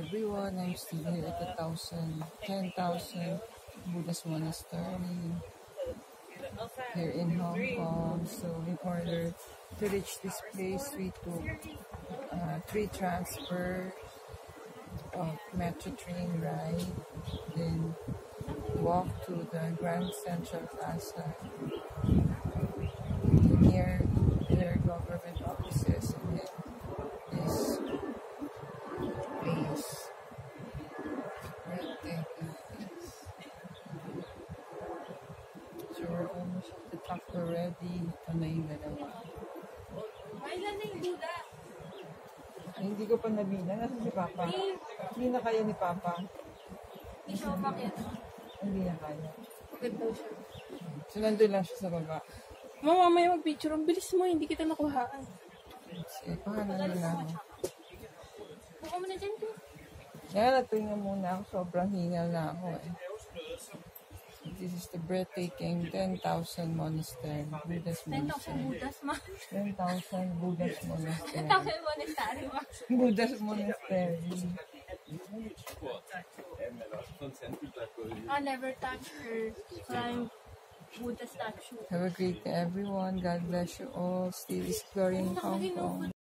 everyone. I'm still here at the 10,000 Buddhist monastery here in Hong Kong. So in order to reach this place, we took 3 transfers of metro train ride, then walk to the Grand Central Plaza near their government offices, and then this place, breathtaking place. So we're almost at the top already. Ito na yung dalawa. Kailan na yung Buddha? Ay, hindi ko pa nabilang. Nasa si Papa? Hindi na kaya ni Papa. Hindi siya umakyat. Hindi na kaya. Pagod daw siya. So nandun lang siya sa baba. Mama, mamaya mag-picture. Ang bilis mo, hindi kita nakuhaan. Sige, pahanan na ako. Buka mo na dyan ko. Kaya natuloy muna ako. Sobrang hingal na ako eh. This is the breathtaking 10,000 monastery. Buddhist 10,000 monastery. Buddhas, ma. 10,000 Buddhist monastery. 10,000 monastery, ma. Buddhist monastery. I never touch her climb Buddha statue. Have a great day, everyone. God bless you all. Still exploring Hong Kong.